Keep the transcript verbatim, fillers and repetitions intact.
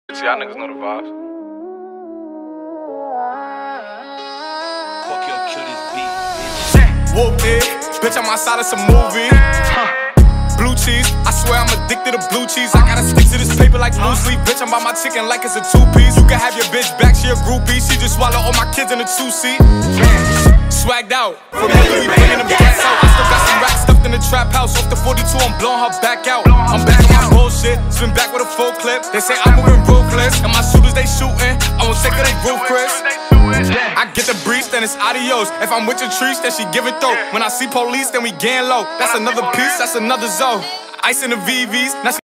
Y'all niggas know the vibes. Fuck yo, kill this beat. Whoop it, bitch, I'm outside of some movie. Huh. Blue cheese, I swear I'm addicted to blue cheese. I gotta stick to this paper like blue sleep. Bitch, I'm by my chicken like it's a two-piece. You can have your bitch back, she a groupie. She just swallow all my kids in a two-seat. Swagged out, from here we bringing them cats out. I still got some racks stuffed in the trap house. Off the forty-two, I'm blowing her back out. I'm back on my bullshit, spin back with a full clip. They say I'm moving ruthless, and my shooters they shooting. I won't take her, they roof, Chris. I get the breeze, then it's adios. If I'm with your trees, then she give it though. When I see police, then we gang low. That's another piece, that's another zone. Ice in the V Vs, now she